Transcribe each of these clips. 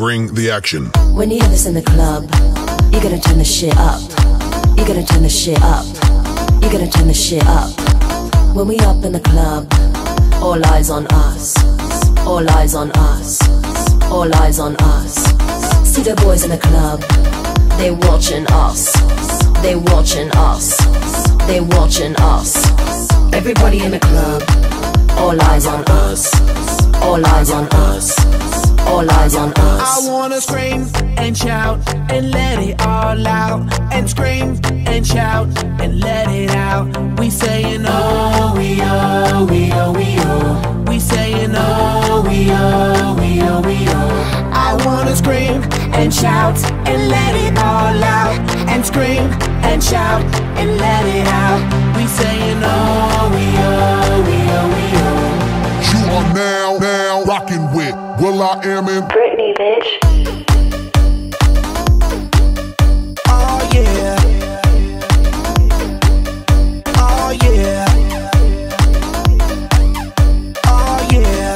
Bring the action. When you hear this in the club, you gotta turn the shit up. You gotta turn the shit up. You gotta turn the shit up. When we up in the club, all eyes on us. All eyes on us. All eyes on us. See the boys in the club, they watching us. They watching us. They watching us. Everybody in the club, all eyes on us. All eyes on us. All eyes on us. I wanna scream and shout and let it all out. And scream and shout and let it out. We saying oh, we oh, we oh, we oh. We saying oh, we oh, we oh, we oh. I wanna scream and shout and let it all out. And scream and shout and let it out. We saying oh, we oh, we oh, we oh. You are now rocking with will.i.am in Britney, bitch. Oh yeah. Oh yeah. Oh yeah.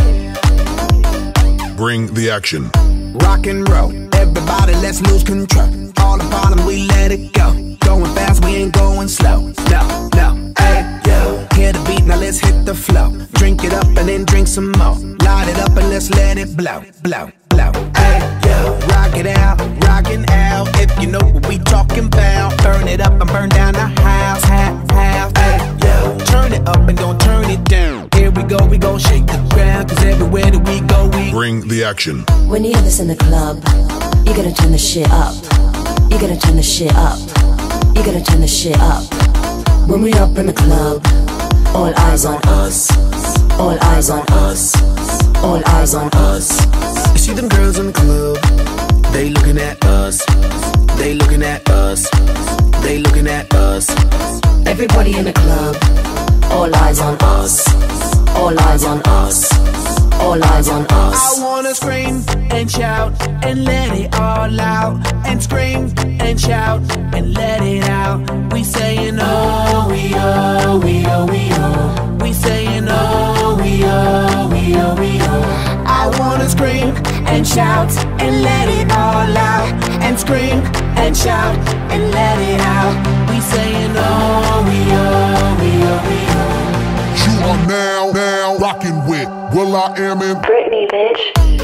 Bring the action. Rock and roll, everybody let's lose control. All the bottom we let it go. Going fast, we ain't going slow. No, no, hey, yo. Hear the beat, now let's hit the flow. Drink it up and then drink some more. Light it up and let's let it blow, blow, blow. Hey, yo. Rock it out, rockin' out. If you know what we talking about. Burn it up and burn down the house, half, half. Hey, yo. Turn it up and don't turn it down. Here we go shake the ground. Cause everywhere that we go, we bring the action. When you hear this in the club, you gotta turn the shit up. You gotta turn the shit up. You gotta turn the shit up. When we up in the club, all eyes on us. All eyes on us. All eyes on us. You see them girls in the club, they looking at us. They looking at us. They looking at us. Everybody in the club, all eyes on us. All eyes on us. All eyes on us. I wanna scream and shout and let it all out. And scream and shout and let it out. We saying oh, we oh, we oh, we oh. We saying oh, we oh, we oh, we oh. I wanna scream and shout and let it all out. And scream and shout and let it out. We saying oh, we oh, we oh, we oh. You are now rocking with will.i.am in Britney, bitch.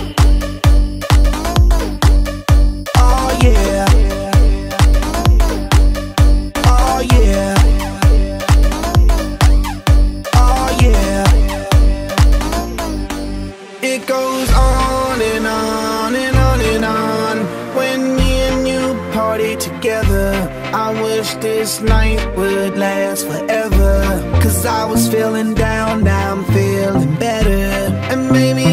Oh yeah. Oh yeah. Oh yeah. It goes on and on and on and on. When me and you party together, I wish this night would last forever. Cause I was feeling down, now I'm feeling better. And maybe